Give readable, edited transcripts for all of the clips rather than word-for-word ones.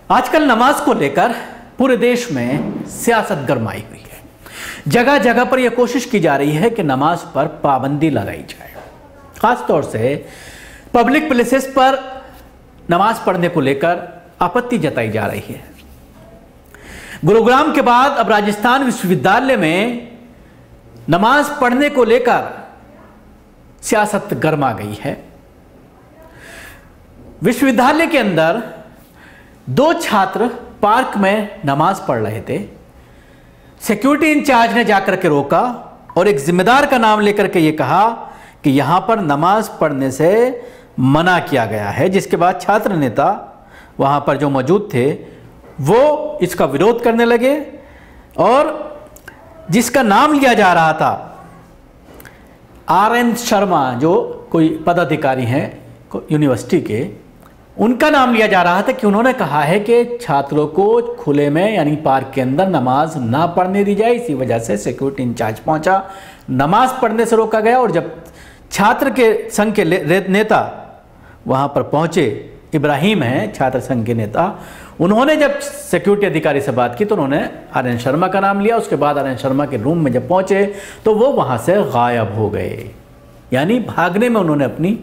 आजकल नमाज को लेकर पूरे देश में सियासत गरमाई हुई है। जगह जगह पर यह कोशिश की जा रही है कि नमाज पर पाबंदी लगाई जाए। खासतौर से पब्लिक प्लेसेस पर नमाज पढ़ने को लेकर आपत्ति जताई जा रही है। गुरुग्राम के बाद अब राजस्थान विश्वविद्यालय में नमाज पढ़ने को लेकर सियासत गरमा गई है। विश्वविद्यालय के अंदर दो छात्र पार्क में नमाज पढ़ रहे थे। सिक्योरिटी इंचार्ज ने जाकर के रोका और एक जिम्मेदार का नाम लेकर के ये कहा कि यहां पर नमाज पढ़ने से मना किया गया है, जिसके बाद छात्र नेता वहां पर जो मौजूद थे वो इसका विरोध करने लगे और जिसका नाम लिया जा रहा था RN शर्मा, जो कोई पदाधिकारी हैं यूनिवर्सिटी के, उनका नाम लिया जा रहा था कि उन्होंने कहा है कि छात्रों को खुले में यानी पार्क के अंदर नमाज ना पढ़ने दी जाए। इसी वजह से सिक्योरिटी इंचार्ज पहुंचा, नमाज पढ़ने से रोका गया और जब छात्र के संघ के नेता वहां पर पहुंचे, इब्राहिम हैं छात्र संघ के नेता, उन्होंने जब सिक्योरिटी अधिकारी से बात की तो उन्होंने RN शर्मा का नाम लिया। उसके बाद RN शर्मा के रूम में जब पहुंचे तो वो वहां से गायब हो गए, यानी भागने में उन्होंने अपनी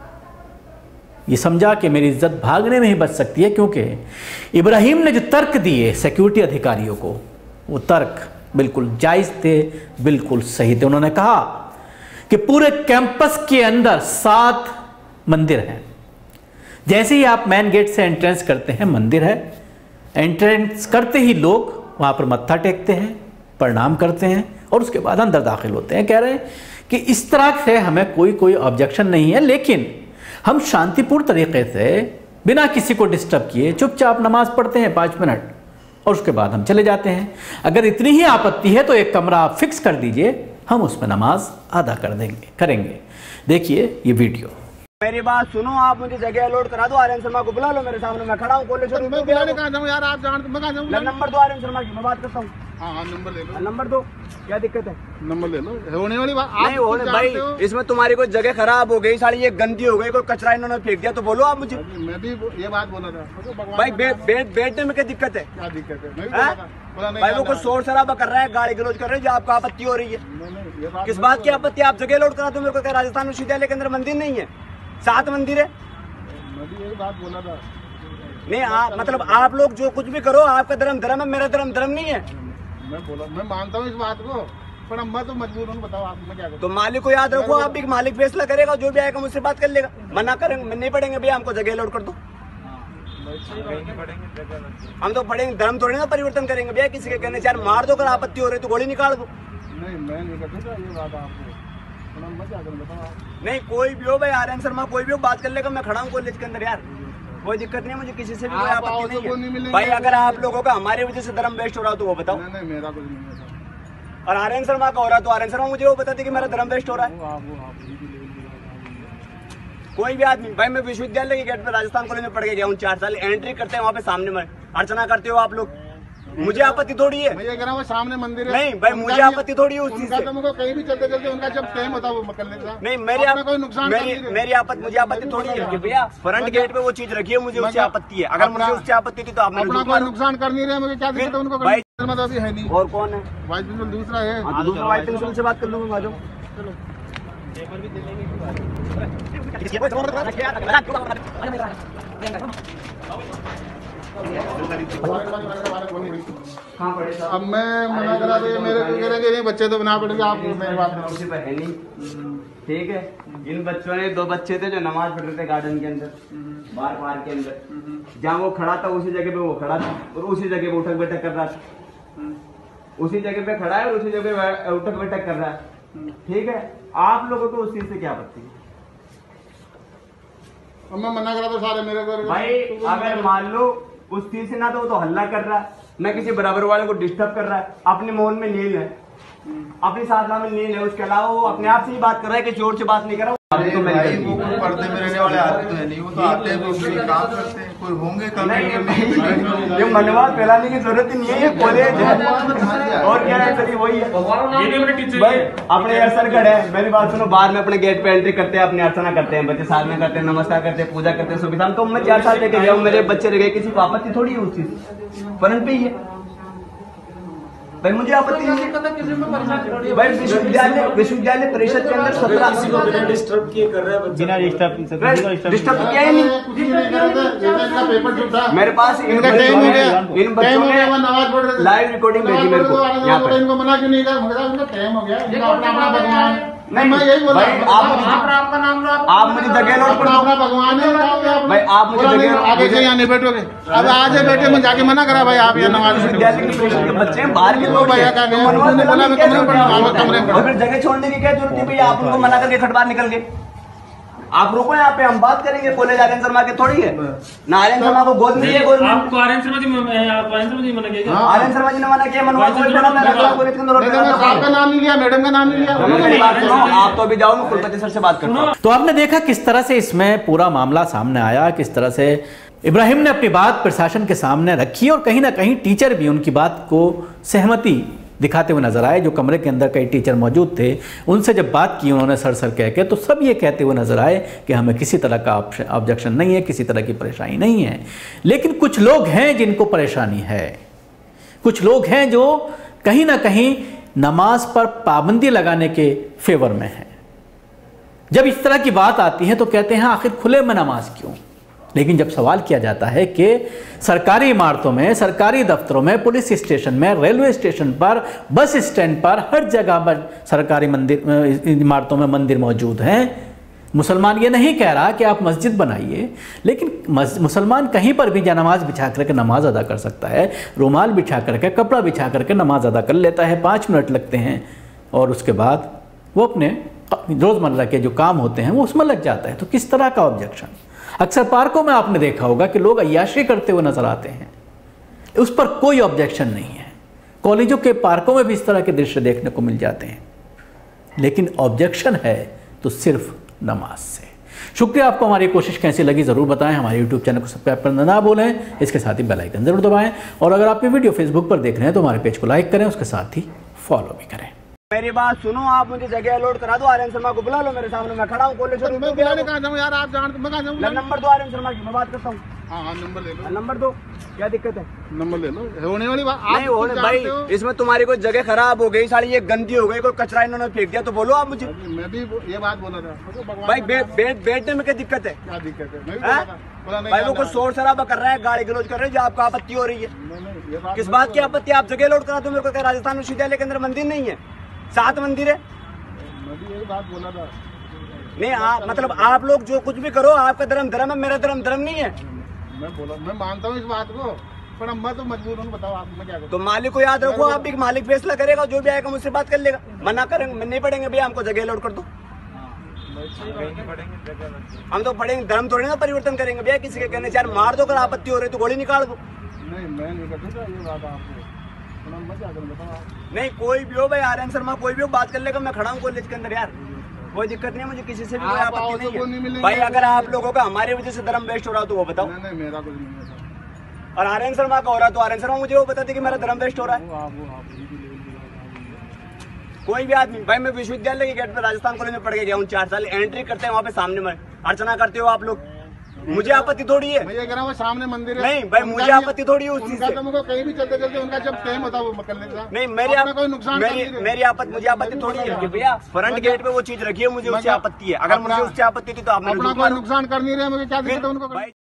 ये समझा कि मेरी इज्जत भागने में ही बच सकती है, क्योंकि इब्राहिम ने जो तर्क दिए सिक्योरिटी अधिकारियों को, वो तर्क बिल्कुल जायज़ थे, बिल्कुल सही थे। उन्होंने कहा कि पूरे कैंपस के अंदर 7 मंदिर हैं। जैसे ही आप मेन गेट से एंट्रेंस करते हैं, मंदिर है, एंट्रेंस करते ही लोग वहाँ पर मत्था टेकते हैं, प्रणाम करते हैं और उसके बाद अंदर दाखिल होते हैं। कह रहे हैं कि इस तरह से हमें कोई ऑब्जेक्शन नहीं है, लेकिन हम शांतिपूर्ण तरीके से बिना किसी को डिस्टर्ब किए चुपचाप नमाज पढ़ते हैं 5 मिनट और उसके बाद हम चले जाते हैं। अगर इतनी ही आपत्ति है तो एक कमरा आप फिक्स कर दीजिए, हम उसमें नमाज अदा करेंगे। देखिए ये वीडियो। मेरी बात सुनो, आप मुझे जगह अलॉट करा दो। RN शर्मा को बुला लो मेरे सामने, मैं खड़ा हूँ कॉलेज। मैं बुलाने कहाँ जाऊँ यार, आप जानते मैं कहाँ जाऊँ। नंबर दो RN शर्मा की, मैं बात करता हूँ। हाँ नंबर ले लो। नंबर दो, क्या दिक्कत है? नंबर ले लो, होने वाली बात नहीं होने भाई, इसमें तुम्हारी कोई जगह खराब हो गई, सारी ये गंदी हो गई, कोई कचरा इन्होंने फेंक दिया तो बोलो आप मुझे। मैं भी ये बात बोला था भाई बैठने में क्या दिक्कत है? क्या दिक्कत है? भाई वो कुछ शोर शराबा कर रहा है, गाली गलौज कर रहे हैं, जो आपको आपत्ति हो रही है। किस बात की आपत्ति? आप जगह अलॉट करा दो मेरे को। क्या राजस्थान विश्वविद्यालय के अंदर मंदिर नहीं है? 7 मंदिर है। मैं भी यही बात बोला था। नहीं आप मतलब आप लोग जो कुछ भी करो, आपका धर्म है, मेरा धर्म नहीं है। मैं मानता हूँ इस बात को, पर मैं तो मजबूर हूँ। बताओ आप मैं क्या करूँ? तो मालिक को याद रखो, आप भी मालिक फैसला करेगा, जो भी आएगा मुझसे बात कर लेगा। मना करेंगे नहीं पढ़ेंगे भैया, हमको जगह अलॉट कर दो। हम तो पढ़ेंगे, धर्म थोड़ी ना परिवर्तन करेंगे भैया किसी के कहने से। यार मार दो, अगर आपत्ति हो रही तो गोली निकाल दो। नहीं मैं नहीं करता ये बात आपको, नहीं कोई भी हो भाई, RN शर्मा कोई भी हो, बात कर लेगा। मैं खड़ा हूँ कॉलेज के अंदर यार, कोई दिक्कत नहीं है मुझे, किसी से भी कोई आपत्ति नहीं है भाई। अगर आप लोगों का हमारी वजह से धर्म वेस्ट हो रहा तो वो बताओ। नहीं मेरा कुछ नहीं है। और RN शर्मा का हो रहा तो RN शर्मा मुझे वो बताते कि मेरा धर्म वेस्ट हो रहा है। कोई भी आदमी भाई, मैं विश्वविद्यालय के गेट पर राजस्थान कॉलेज में पढ़ के गया हूँ 4 साल। एंट्री करते हैं वहाँ पे सामने में अर्चना करते हो आप लोग, मुझे आपत्ति थोड़ी है। मैं ये कह रहा हूँ सामने मंदिर है। नहीं भाई मुझे आपत्ति थोड़ी है उस चीज से। तुमको कहीं भी चलते उनका जब टाइम होता है वो कर लेता। नहीं मेरी आपत्ति, मुझे आपत्ति थोड़ी है कि भैया फ्रंट गेट पे वो चीज रखी है, मुझे उससे आपत्ति है। अगर मुझे उससे आपत्ति थी तो आप अपना नुकसान कर नहीं रहे, मुझे क्या दिक्कत है उनको? भाई अभी है नहीं। और कौन है? वाइस प्रिंसिपल दूसरा है। दूसरा वाइस प्रिंसिपल से बात कर लूंगा। चलो अब मैं मना करा तो मेरे को करेंगे नहीं, बच्चे तो बना पड़ेंगे। आप मेरी बात है नहीं, ठीक है। इन बच्चों ने 2 बच्चे थे जो नमाज पढ़ रहे थे गार्डन के अंदर, बाहर पार्क के अंदर। जहाँ वो खड़ा था उसी जगह पे वो खड़ा था और उसी जगह पे उठक बैठक कर रहा था। उसी जगह पे खड़ा है और उसी जगह पे उठक बैठक कर रहा है, ठीक है। आप लोगों को उस चीज से क्या आपत्ति है? मैं मना करा तो सारे मेरे को भाई, अगर मान लो उस चीज से ना तो हल्ला कर रहा है, ना किसी बराबर वाले को डिस्टर्ब कर रहा है, अपने मौन में नील है, अपनी साधना में नील है, उसके अलावा वो अपने आप से ही बात कर रहा है कि जोर से बात नहीं कर रहा। अभी तो मैं भाई वो कोई पर्दे में रहने वाले आदमी तो है नहीं, वो तो आते हैं वो भी काम करते हैं, कोई होंगे कम। ये मनवा फैलाने की जरूरत ही नहीं है, ये कॉलेज है और क्या है, चलिए वही है भाई। अपने यार सर्कल है, मेरी बात सुनो, बाहर में अपने गेट पे एंट्री करते हैं, अपनी अर्चना करते हैं, बच्चे साथ में करते हैं, नमस्कार करते हैं, पूजा करते हैं, सुबह शाम। तो मैं 4 साल लेके गया हूँ, मेरे बच्चे रह गए, किसी को आपत्ति थोड़ी है उस चीज, फर्क पे ही है भाई, मुझे आपत्ति नहीं है भाई। विश्वविद्यालय परिषद के अंदर 17 बिना डिस्टर्ब किए कर रहे हैं, बिना डिस्टर्ब तो किया ही नहीं। पेपर जो था मेरे पास इनका टाइम हो गया, इन बच्चों ने नमाज पढ़ रहे थे, लाइव रिकॉर्डिंग भेजी मेरे को यहाँ पे। इनको मना क्यों नहीं कर, उनका टाइम हो गया, इनका अपना भगवान। नहीं मैं यही बोला, आप मुझे जगह नोट कर दो, अपना भगवान है भाई आप मुझे जगह आगे से यहाँ नहीं बैठोगे, अब आज बैठे मैं जाके मना करा भाई, आप यहाँ नमाज विद्यालय की परिषद के बच्चे हैं, बाहर के लोग भैया का गया, उन्होंने बोला मैं कमरे में पढ़ा, कमरे में और फिर जगह छोड़ने की क्या जरूरत है भैया, आप उनको मना करके खट बाहर निकल गए। आप रुको यहाँ पे, हम बात करेंगे। कॉलेज आर्यन शर्मा के थोड़ी है ना, आर्यन शर्मा को गोद मिली है गवर्नमेंट। आपको आर्यन शर्मा जी मना किया, आर्यन शर्मा जी ने मना किया, मनवा कॉलेज में आपका नाम नहीं लिया, मैडम का नाम नहीं लिया। आप तो अभी जाओ, मैं कुलपति सर से बात करता हूँ। तो आपने देखा किस तरह से इसमें पूरा मामला सामने आया, किस तरह से इब्राहिम ने अपनी बात प्रशासन के सामने रखी और कहीं ना कहीं टीचर भी उनकी बात को सहमति दिखाते हुए नजर आए। जो कमरे के अंदर कई टीचर मौजूद थे, उनसे जब बात की उन्होंने सर कह के, तो सब ये कहते हुए नजर आए कि हमें किसी तरह का ऑब्जेक्शन नहीं है, किसी तरह की परेशानी नहीं है। लेकिन कुछ लोग हैं जिनको परेशानी है, कुछ लोग हैं जो कहीं ना कहीं नमाज पर पाबंदी लगाने के फेवर में हैं। जब इस तरह की बात आती है तो कहते हैं आखिर खुले में नमाज क्यों। लेकिन जब सवाल किया जाता है कि सरकारी इमारतों में, सरकारी दफ्तरों में, पुलिस स्टेशन में, रेलवे स्टेशन पर, बस स्टैंड पर, हर जगह पर सरकारी मंदिर इमारतों में मंदिर मौजूद हैं। मुसलमान ये नहीं कह रहा कि आप मस्जिद बनाइए, लेकिन मुसलमान कहीं पर भी नमाज बिछा करके नमाज अदा कर सकता है। रुमाल बिछा करके, कपड़ा बिछा करके नमाज अदा कर लेता है, 5 मिनट लगते हैं और उसके बाद वो अपने रोज़मर्रा के जो काम होते हैं वो उसमें लग जाता है। तो किस तरह का ऑब्जेक्शन। अक्सर पार्कों में आपने देखा होगा कि लोग अय्याशी करते हुए नजर आते हैं, उस पर कोई ऑब्जेक्शन नहीं है। कॉलेजों के पार्कों में भी इस तरह के दृश्य देखने को मिल जाते हैं, लेकिन ऑब्जेक्शन है तो सिर्फ नमाज से। शुक्रिया। आपको हमारी कोशिश कैसी लगी ज़रूर बताएं। हमारे यूट्यूब चैनल को सब्सक्राइब करना ना भूलें, इसके साथ ही बेल आइकन जरूर दबाएं। और अगर आप ये वीडियो फेसबुक पर देख रहे हैं तो हमारे पेज को लाइक करें, उसके साथ ही फॉलो भी करें। मेरी बात सुनो, आप मुझे जगह अलॉट करा दो, आर्यन शर्मा को बुला लो मेरे सामने, मैं खड़ा हूँ कॉलेज। मैं बुलाने कहाँ जाऊँ यार, आप जान, मैं कहाँ जाऊँ। नंबर दो आर्यन शर्मा की, मैं बात करता हूँ। हाँ नंबर ले लो, नंबर दो, क्या दिक्कत है। नंबर ले लो, होने वाली बात नहीं होने भाई, इसमें तुम्हारी कोई जगह खराब हो गई, साली ये गंदी हो गई, कोई कचरा इन्होंने फेंक दिया तो बोलो आप मुझे। मैं भी ये बात बोला था भाई बैठने में क्या दिक्कत है। क्या दिक्कत है भाई वो कुछ शोर शराबा कर रहा है, गाली गलौज कर रहे हैं, जो आपको आपत्ति हो रही है। किस बात की आपत्ति। आप जगह अलॉट करा दो मेरे को। राजस्थान विश्वविद्यालय के अंदर मंदिर नहीं है, 7 मंदिर है। यही बात बोला था। नहीं आप मतलब आप लोग जो कुछ भी करो, आपका धर्म है, मेरा धर्म नहीं है। मैं मानता हूँ इस बात को, पर मैं तो मजबूर हूँ। बताओ आप, मैं क्या करूँ। तो मालिक को याद रखो, आप भी मालिक फैसला करेगा, जो भी आएगा मुझसे बात कर लेगा। मना करेंगे नहीं पढ़ेंगे भैया, हमको जगह अलॉट कर दो। हम तो पढ़ेंगे, धर्म थोड़ी ना परिवर्तन करेंगे भैया किसी के कहने से। यार मार दो, अगर आपत्ति हो रही तो गोली निकाल दो। नहीं मैं नहीं कर दूंगा ये बात आपको। नहीं कोई भी हो भाई, आर्यन शर्मा कोई भी हो, बात कर लेगा। मैं खड़ा हूँ कॉलेज के अंदर यार, कोई दिक्कत नहीं है मुझे, किसी से भी कोई आपत्ति नहीं है भाई। अगर आप लोगों का हमारी वजह से धर्म वेस्ट हो रहा तो वो बताओ। नहीं मेरा कुछ नहीं है। और आर्यन शर्मा का हो रहा तो आर्यन शर्मा मुझे वो बताते कि मेरा धर्म वेस्ट हो रहा है। कोई भी आदमी भाई, मैं विश्वविद्यालय के गेट पर राजस्थान कॉलेज में पढ़ के गया हूँ 4 साल। एंट्री करते हैं वहाँ पे सामने में अर्चना करते हो आप लोग, मुझे आपत्ति थोड़ी है। मैं ये कह रहा हूँ सामने मंदिर है। नहीं भाई मुझे आपत्ति थोड़ी है उस चीज से। तुमको कहीं भी चलते चलते उनका जब टाइम होता है वो कर लेगा। नहीं कोई नुकसान मेरी आपत्ति, मुझे आपत्ति थोड़ी है कि भैया फ्रंट गेट पे वो चीज रखी है, मुझे उससे आपत्ति है। अगर मुझे उससे आपत्ति थी तो आप अपना कोई नुकसान कर नहीं रहे, मुझे क्या दिक्कत है उनको।